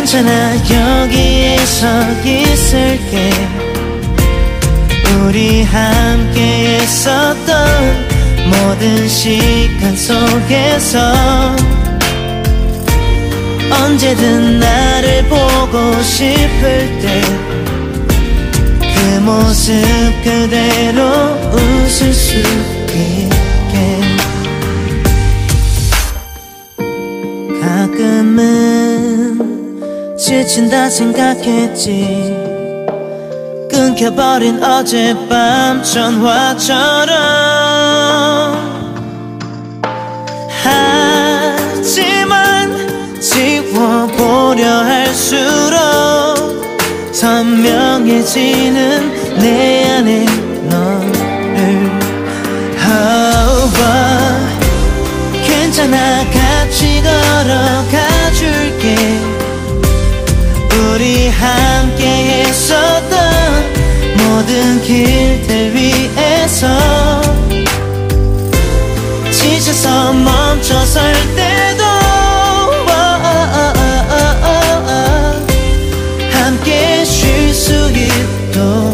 괜찮아 여기에 서 있을게. 우리 함께 했었던 모든 시간 속에서 언제든 나를 보고 싶을 때 그 모습 그대로 웃을 수 있게. 가끔은 지친다 생각했지. 끊겨버린 어젯밤 전화처럼. 하지만 지워보려 할수록 선명해지는 내 안에 너를. 괜찮아 같이 걸어가줄게. 우리 함께 했었던 모든 길들 위에서 지쳐서 멈춰설 때도 함께 쉴 수 있도록.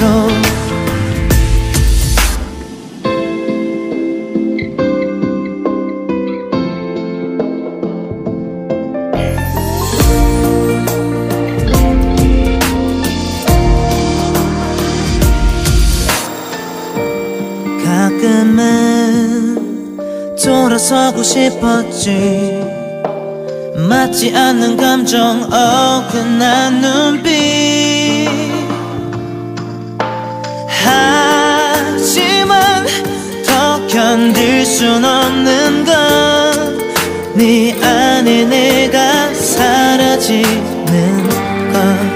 가끔은 돌아서고 싶었지. 맞지 않는 감정 어긋난 눈빛. 하지만 더 견딜 순 없는 건 네 안에 내가 사라지는 것.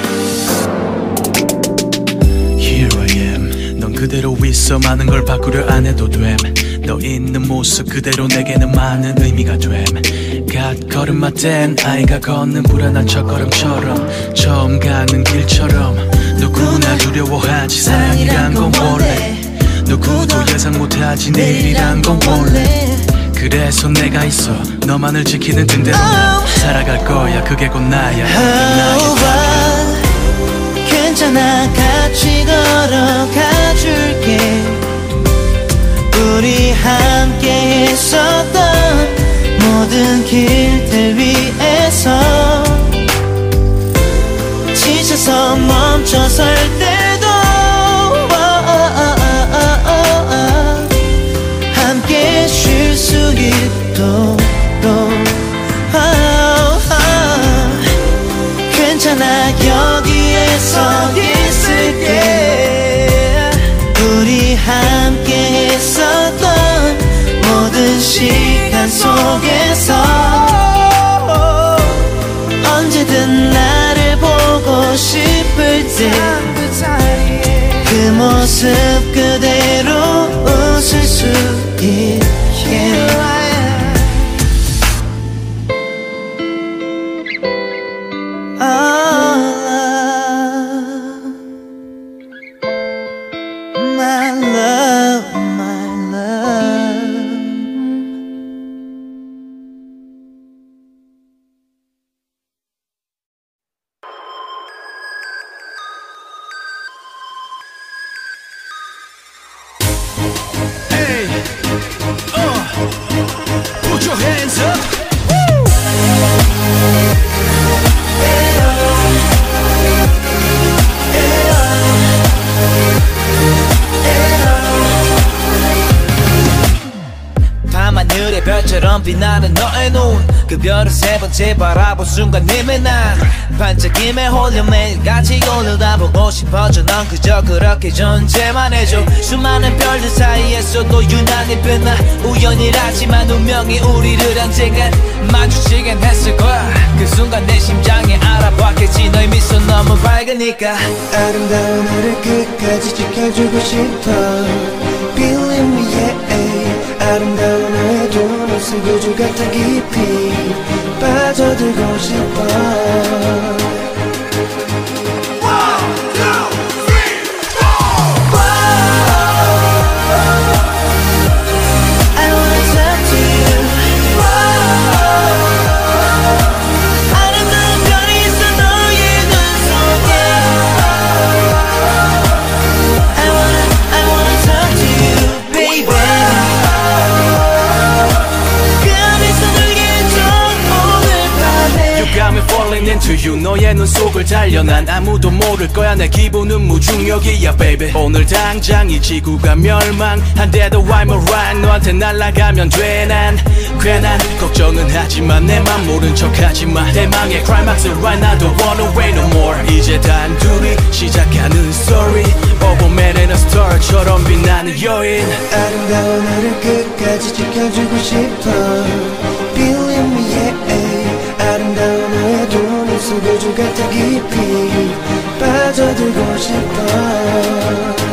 그대로 있어 많은 걸 바꾸려 안 해도 됨. 너 있는 모습 그대로 내게는 많은 의미가 됨. 갓 걸음마댄 아이가 걷는 불안한 첫걸음처럼 처음 가는 길처럼 누구나 두려워하지. 사랑이란 건 원래 누구도 예상 못하지. 내일이란 건 원래. 그래서 내가 있어 너만을 지키는 등대로 난 살아갈 거야. 그게 곧 나야. 괜찮아 같이 걸어가줄게. 우리 함께 했었던 모든 길들 위에서 지쳐서 멈춰설 때도 함께 쉴 수 있도록. 괜찮아 여기에 서 있을게. 우리 함께 했었던 모든 시간 속에서 언제든 나를 보고 싶을 때 그 모습 그대로 웃을 수 있게. Put your hands up. 밤하늘의 별처럼 빛나는 너의 눈. 그 별을 세 번째 바라본 순간 님의 난 반짝임에 홀려 매일같이 올려다보고 싶어져. 넌 그저 그렇게 존재만 해줘. 수많은 별들 사이에서도 유난히 빛나. 우연이라지만 운명이 우리를 언젠간 마주치긴 했을 거야. 그 순간 내 심장에 알아봤겠지. 너의 미소 너무 밝으니까. 아름다운 하늘 끝까지 지켜주고 싶어. Believe me yeah. 아름다운 너의 두 눈은 우주 같아 깊이 빠져들고 싶어. 아름다운 별이 falling into you 너의 눈 속을 달려 난 아무도 모를 거야 내 기분은 무중력이야 baby 오늘 당장 이 지구가 멸망한데도 I'm alright 너한테 날아가면 돼 난 괜한 걱정은 하지만 내 맘 모른 척하지마 대망의 클라이막스 right now don't wanna wait no more 이제 단둘이 시작하는 story Over man in a star처럼 빛나는 여인 아름다운 나를 끝까지 지켜주고 싶어 Believe me yeah 아름다운 너의 두 눈빛 우주 같아 깊이 빠져들고 싶어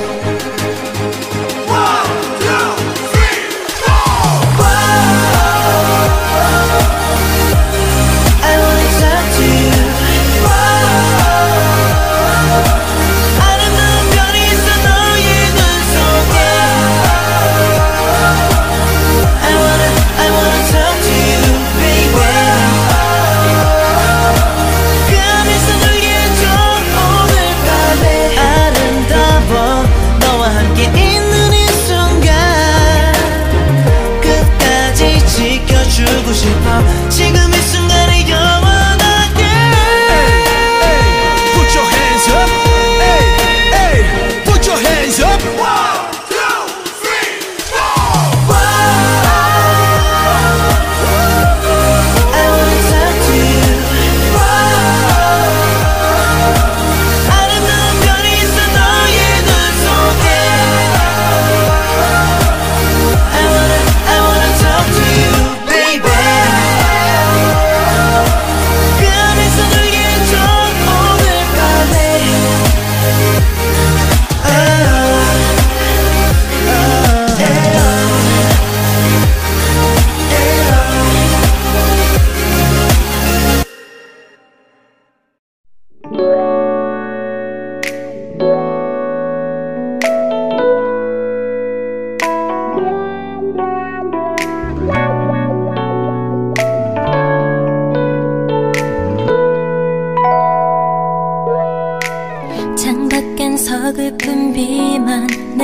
지켜주고 싶어 지금 이 순간이 영원하게 Put your hands up Put your hands up 1, 2, 3, 4 I wanna talk to you 아름다운 별이 있어 너의 눈 속에 I wanna talk to you 창밖엔 서글픈 비만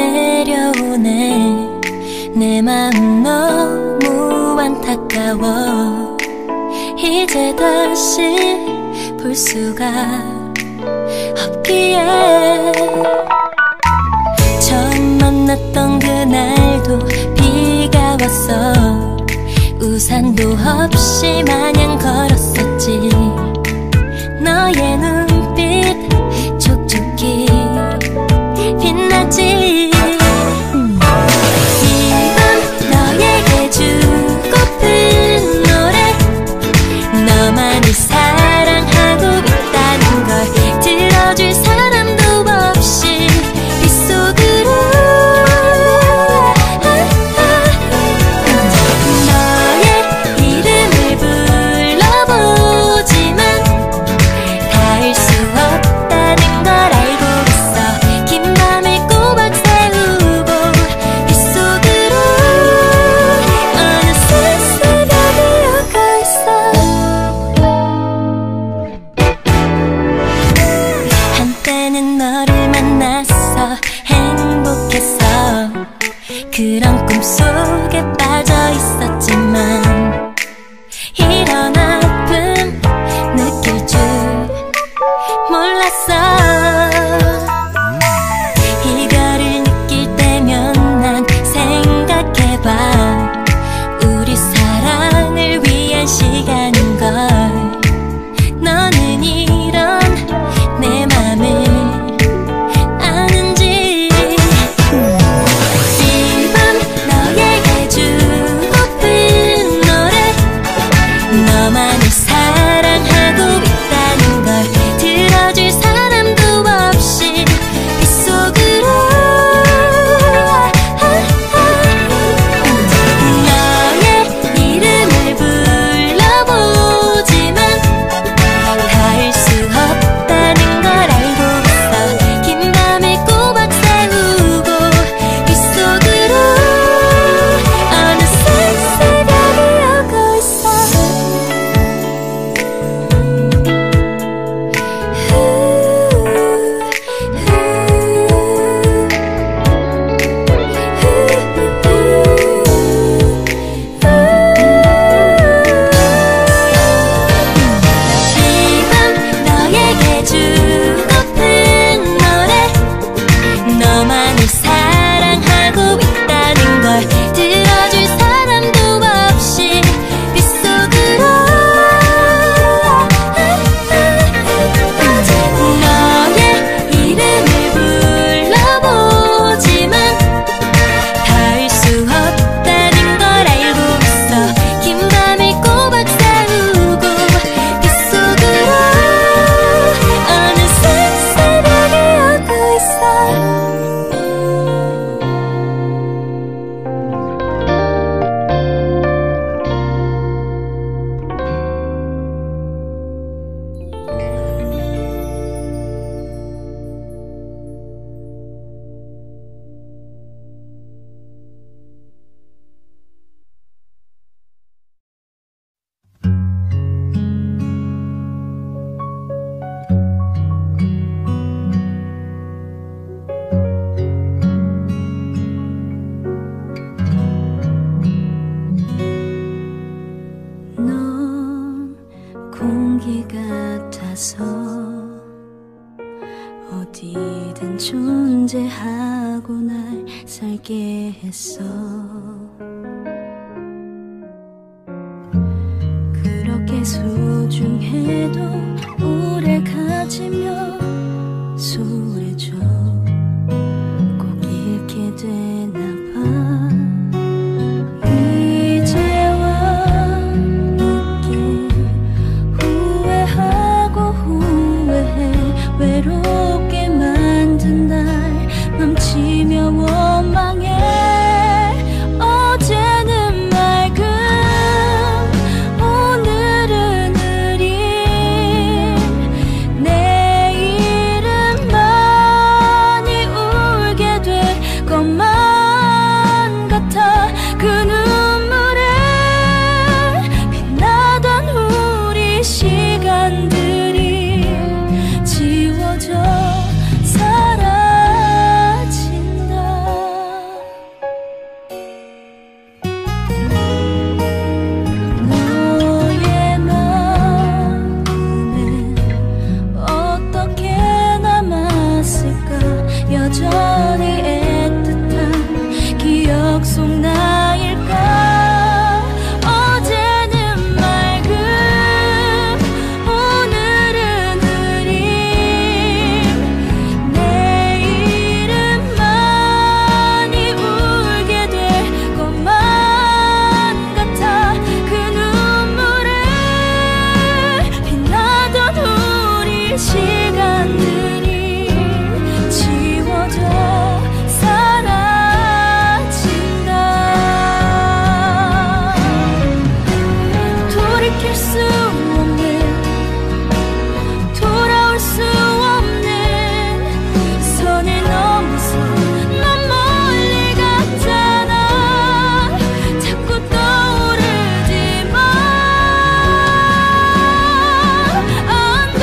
내려오네 내 마음 너무 안타까워 이제 다시 볼 수가 없기에 처음 만났던 그날도 비가 왔어 우산도 없이 마냥 걸었었지 너의 눈빛 촉촉히 빛나지 이건 너에게 주고픈 노래 너만을 사랑하고 있다는 걸 들어줄 사람도 없이 빗속으로 너의 이름을 불러보자 같아서 어디든 존재하고 날 살게 했어. 그렇게 소중해도 오래 가지며 소홀해져 꼭 잃게 되나 봐. 이제와 늦게 후회하고 후회해 외롭게 만든 날 맘치며 원망해. 어제는 맑음 오늘은 느림 내일은 많이 울게 될 것만 같아. 그 눈물에 빛나던 우리 시간들이 지워져 사라진다. 너의 마음에 어떻게 남았을까. 여전히 애틋한 기억 속 나일까. 어제는 맑음 오늘은 흐림 내일은 많이 울게 될 것만 같아. 그 눈물에 빛나던 우리 시간들이 지워져 사라진다. 돌이킬 수 없는 돌아올 수 없는 선을 넘어서 넌 멀리 갔잖아. 자꾸 떠오르지만 안돼.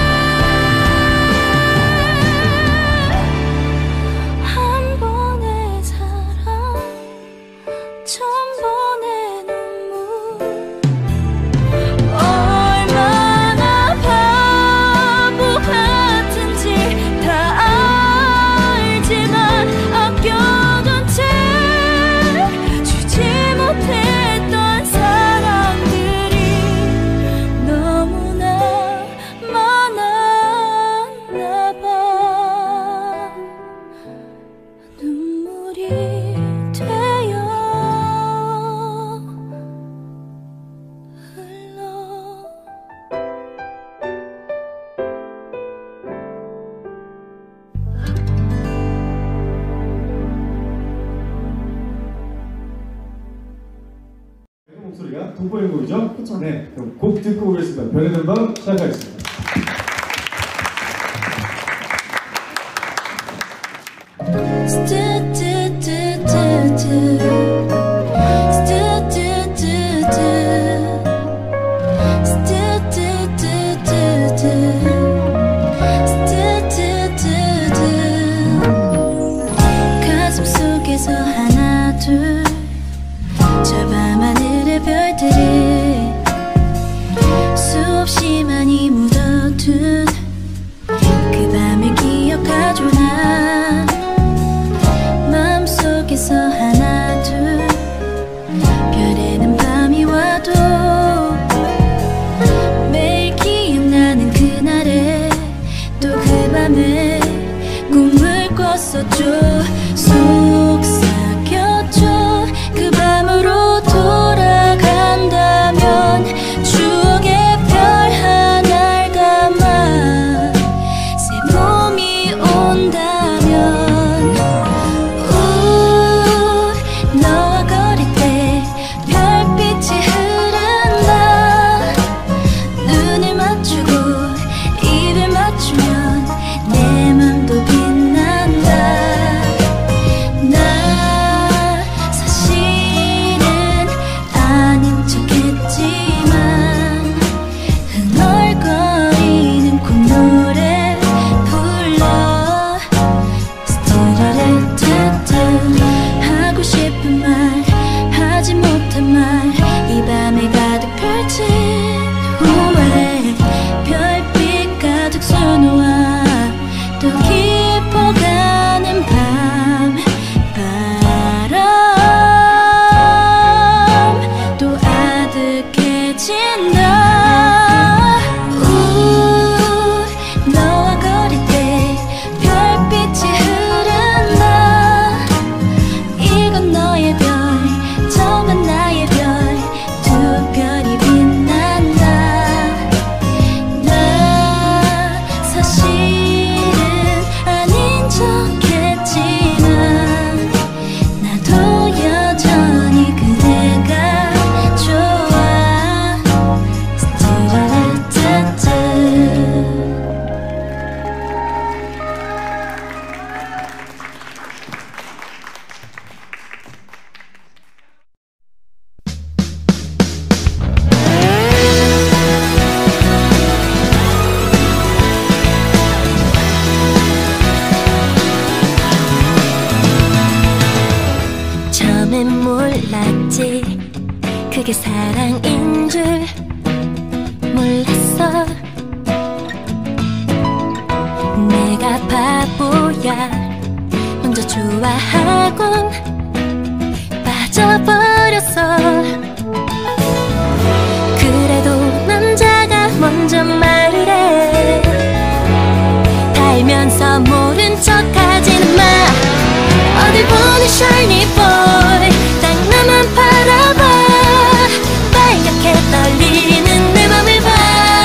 한 번의 사랑 천 번의 눈물. 얼마나 바보 같은지 다 알지만 아껴둔 채 주지 못했던 사랑들이 너무나 많았나 봐. 눈물이 되어 흘러. 목소리가 돋보이는 곡이죠? 그쵸. 네, 그럼 곡 듣고 오겠습니다. 변해는 밤 시작하겠습니다. 가슴 속에서 하나 둘 저 밤하늘의 별들이 수없이 많이 묻어둔 네가 먼저 좋아하곤 빠져버렸어. 그래도 남자가 먼저 말을 해. 다 알면서 모른 척하지는 마. 어딜 보는 shiny boy, 딱 나만 바라봐. 빨갛게 떨리는 내 맘을 봐.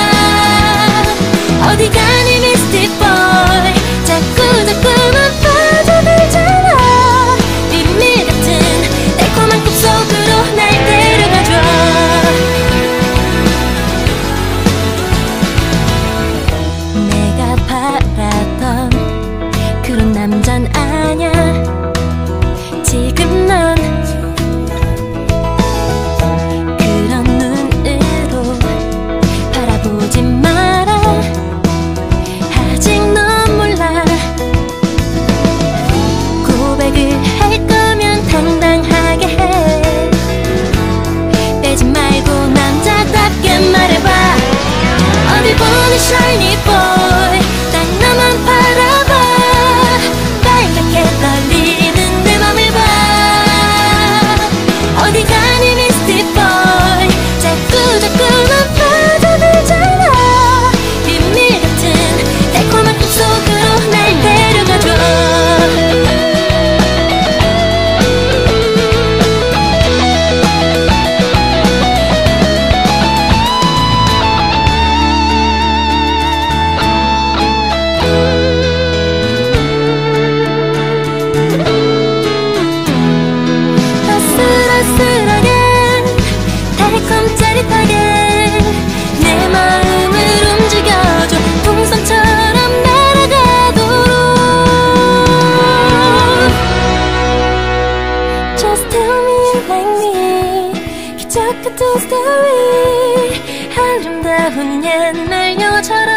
어디 가니 misty boy, 자꾸만 빠져들잖아. 비밀 같은 달콤한 꿈속으로 날 데려가줘. 내가 바라던 그런 남잔 아냐. 지금 넌 그런 눈으로 바라보지 마라. 아직 넌 몰라. 고백을 할 거면 당당하게 해. 빼지 말고 남자답게 말해봐. 어딜 보는 shiny boy, 딱 나만 바라봐. 빨갛게 떨리는 내 맘을 봐. 어디 가니 misty boy, 자꾸만 빠져들잖아. 비밀 같은 달콤한 꿈속으로 날 데려가줘. 아슬아슬하게 달콤 짜릿하게 내 마음을 움직여줘. 풍선처럼 날아가도록. Just tell me you like me. 기적 같은 스토리, 아름다운 옛날 여자처럼.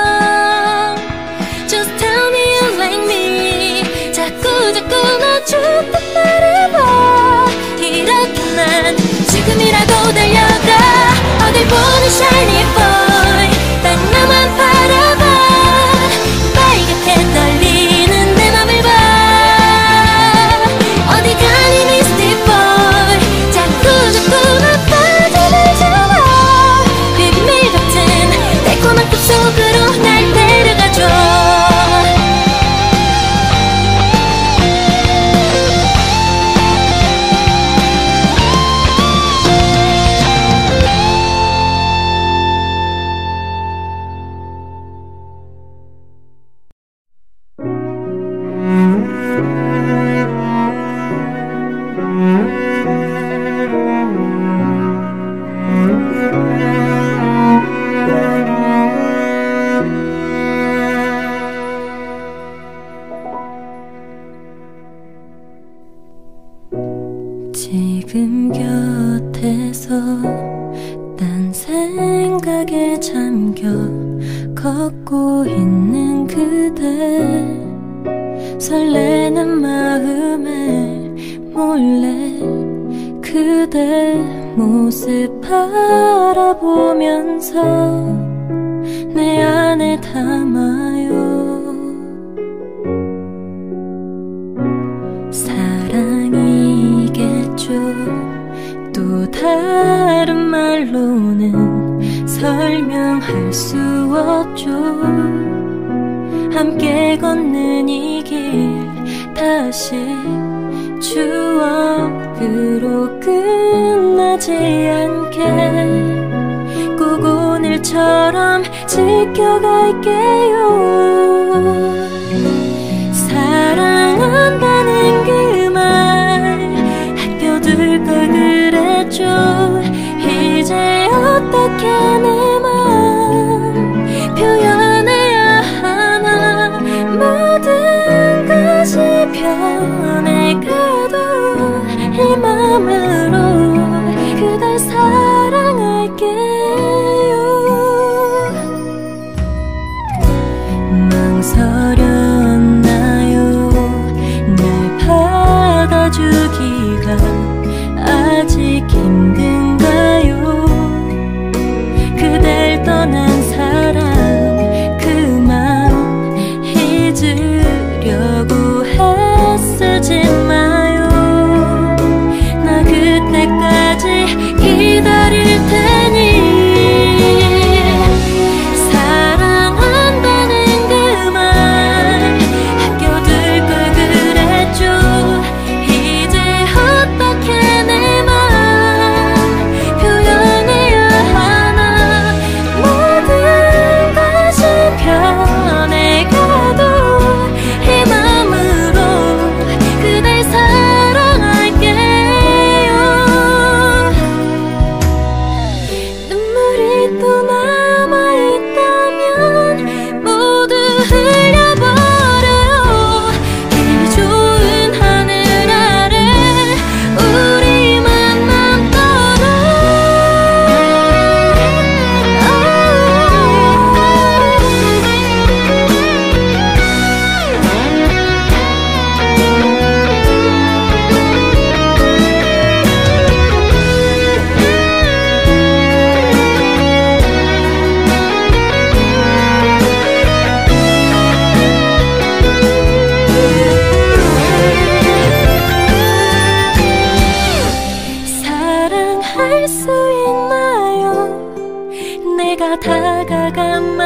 Just tell me you like me. 자꾸 나 좋단 말해봐. 이렇게 난 지금이라도 달려가. 어딜 보는 shiny boy, 딱 나만 바라봐. 빨갛게 떨리는 내 맘을 봐. 어디 가니 misty boy, 자꾸만 빠져들잖아. 비밀 같은 달콤한 꿈속으로 날 데려가줘. 지금 곁에서 딴 생각에 잠겨 걷고 있는 그대. 설레는 마음에 몰래 그대 모습 바라보면서 내 안에 담아요. 사랑이겠죠. 또 다른 말로는 설명할 수 없죠. 함께 걷는 이 길 다시 추억으로 끝나지 않게 꼭 오늘처럼 지켜갈게요. 사랑한다는 그 말 아껴둘 걸 그랬죠. 이제 어떻게 내 맘 표현해야 하나. 모든 것이 변해가도 이 맘으로 그댈 사랑할게요. 망설였나요? 날 받아주기가 아직 힘든가요? 그대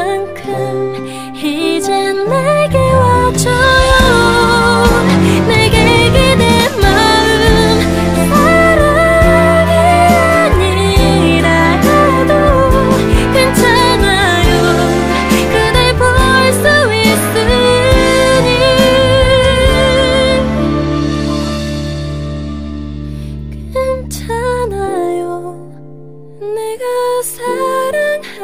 만큼 이제 내게 와줘요. 내게 기댄 마음 사랑이 아니라 해도 괜찮아요. 그댈 볼 수 있으니 괜찮아요. 내가 사랑할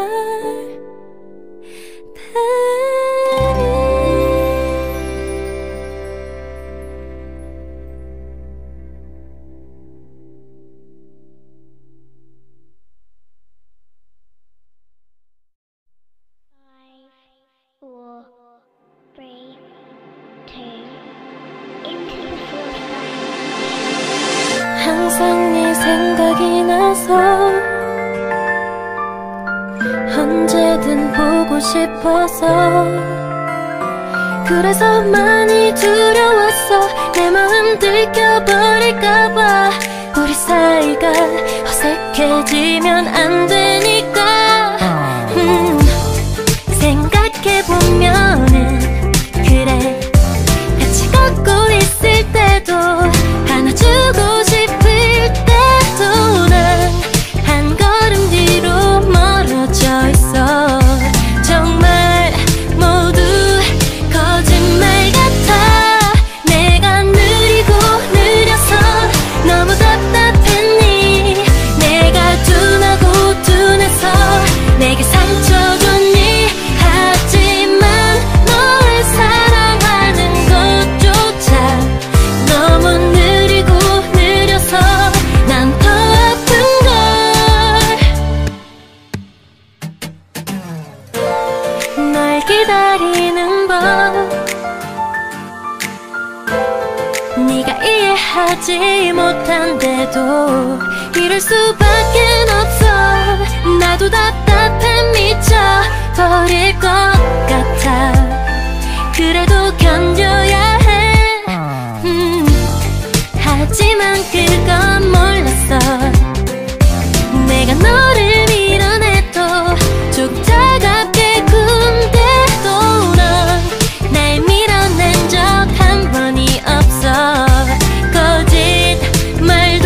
항상 네 생각이 나서 언제든 보고 싶어서 그래서 많이 두려웠어. 내 마음 들켜버릴까봐. 우리 사이가 어색해지면 안 되니까. 생각해보면은 그래 같이 걷고 있을 때도 안아주고 싶을 때도 난 한 걸음 뒤로 멀어져 있어. 정말 모두 거짓말 같아. 내가 느리고 느려서 너무 답답했니? 내가 둔하고 둔해서 내게 상처 줬니? 하지만 널 사랑하는 것조차 너무 느리고 느려서 난 더 아픈걸. 널 기다리는 법 네가 이해하지 못한데도 이럴 수밖에 없어. 나도 답답해 미쳐버릴 것 같아. 그래도 견뎌야 해. 하지만 그건 몰랐어. 내가 너를 밀어내도 조금 차갑게 군데도 넌 날 밀어낸 적 한 번이 없어. 거짓말도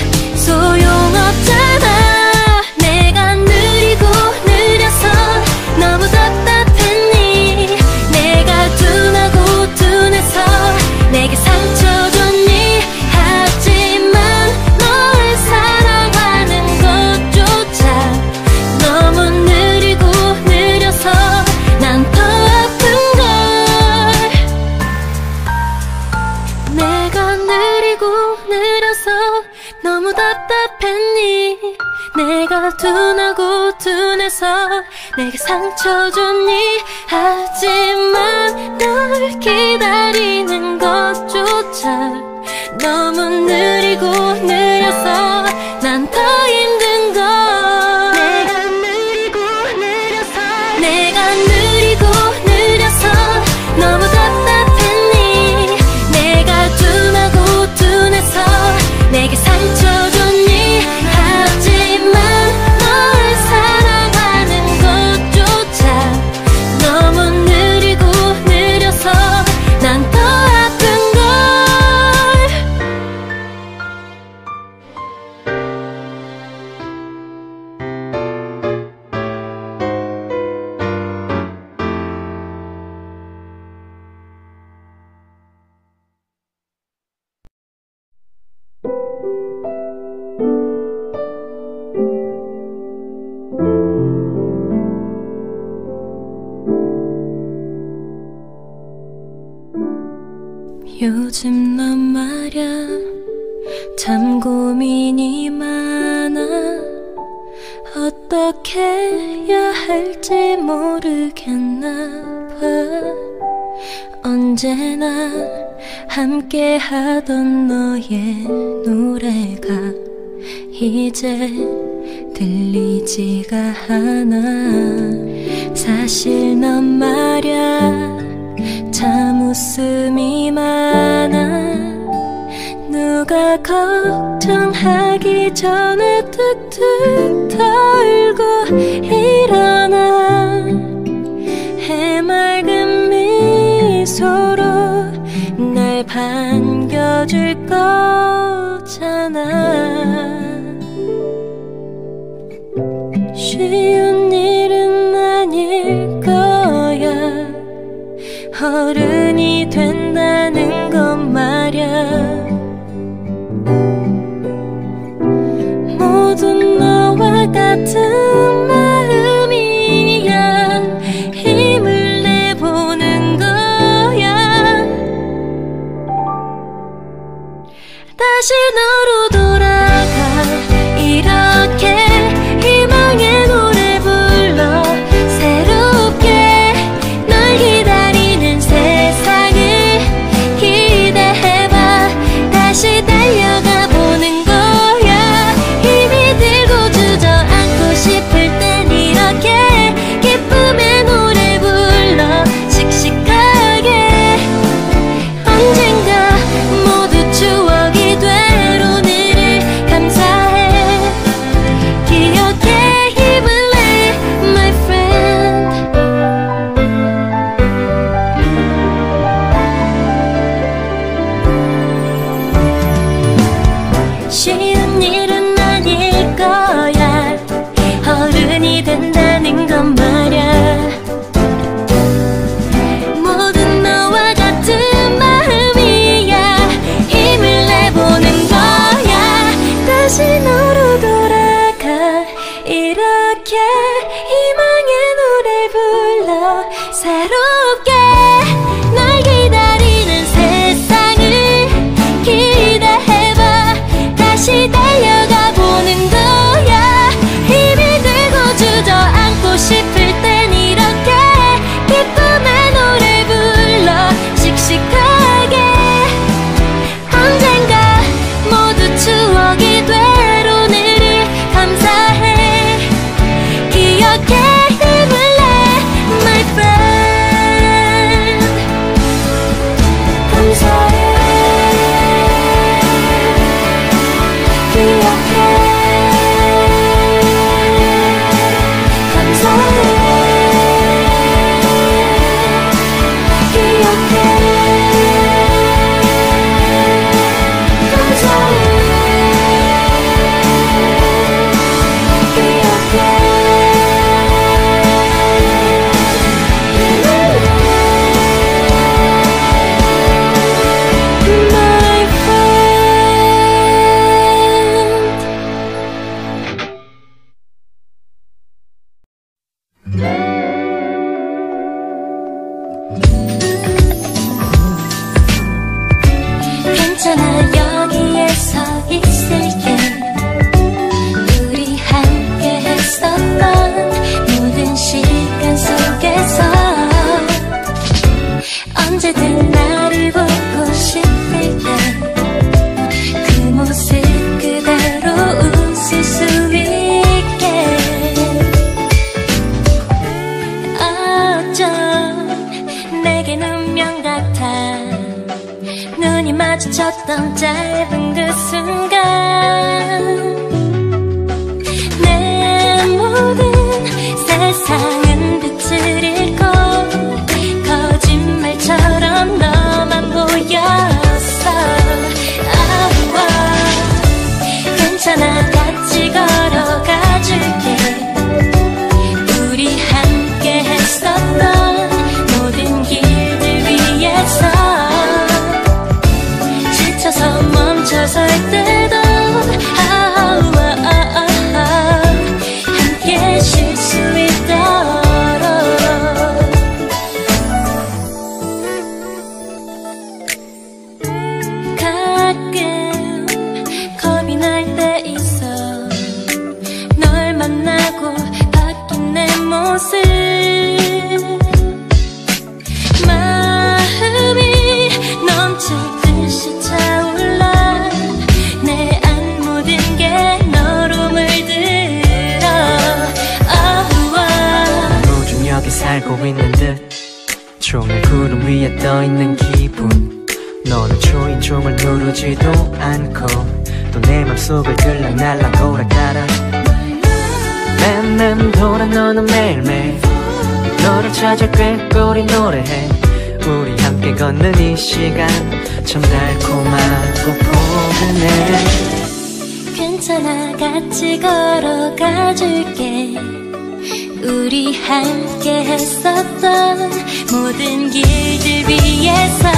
소용없잖아. 내가 느리고 느려서 너무 답답했니? 내가 둔하고 둔해서 내게 상처 줬니? 하지만 널 사랑하는 것조차 너무 느리고 느려서 난 더 아픈걸. 내가 느리고 느려서 너무 답답했니? 내가 둔하고 둔해서 내게 상처 줬니? 하지만 널 기다리는 것조차 너무 느리고 느려서 난 더 힘든 걸. 내가 느리고 느려서 내가 느리고 느려서 너무 답답했니? 내가 둔하고 둔해서 내게 상처 줬니? 하지만 널 사랑하는 것조차 너무 느리고 느려서 난 더 아픈걸. 요즘 넌 말야 참 고민이 많아. 어떻게 해야 할지 모르겠나 봐. 언제나 함께 하던 너의 노래가 이제 들리지가 않아. 사실 넌 말야 참 웃음이 많아. 누가 걱정하기 전에 툭툭 털고 일어나. 줄 거잖아. 쉬운 일은 아닐 거야. 어른이 된다는 건 말야. 모두 너와 같은 마음이야. 힘을 내보는 거야. 다시 너로 돌아가. 이렇게 희망의 노래 불러. 새롭게 널 기다리는 세상을 기대해봐. 다시 달려가 보는 거야. 힘이 들고 주저앉고 싶을 땐 이렇게 기쁨의 노래 불러. 씩씩하게 언젠가 모두 추억이 될 오늘을 감사해. 기억해 힘을 내 my friend. 쉬운 일은 아닐 거야. 어른이 된다는 건 말야. 모든 너와 같은 마음이야. 힘을 내보는 거야. 다시 너로 돌아가. 이렇게 희망의 노래 불러. 새롭게 널 기다리는 세상을 기대해봐. 다시 달려가 보는 거야. 힘이 들고 주저앉고 싶을 땐 이렇게 기쁨의 노래 불러. 씩씩하게 언젠가 모두 추억이 될 오늘을 감사해. 기억해 힘을 내 my friend. 감사해. 기억해. 감사해. 기억해. 감사해. 기억해. My friend. 괜찮아 여기에 서 있을게. 우리 함께 했었던 모든 시간 속에서 언제든 나를 보고 싶을 때 그 모습 그대로 웃을 수 있게. 어쩜 내겐 운명 같아. 눈이 마주쳤던 짧은 그 순간 내 모든 세상은 빛을 잃고 거짓말처럼 너만 보였어. 아우와 괜찮아 같이 걸어가줄게. 우리 함께 했었던 모든 길들 위에서 지쳐서 멈춰설 때도 함께 쉴 수 있도록. 가끔 겁이 날 때 있어. 널 만나고 바뀐 내 모습. 마음이 넘칠 듯이 차올라. 내 안 모든 게 너로 물들어. 무중력에 살고 있는 듯 종일 구름 위에 떠있는 기분. 너는 초인종을 누르지도 않고 또 내 맘속을 들락날락 오락가락. 맴맴 돌아 너는 매일매일 너를 찾아 꾀꼬리 노래해. 우리 함께 함께 걷는 이 시간 참 달콤하고 포근해. 괜찮아 같이 걸어가줄게. 우리 함께 했었던 모든 길들 위에서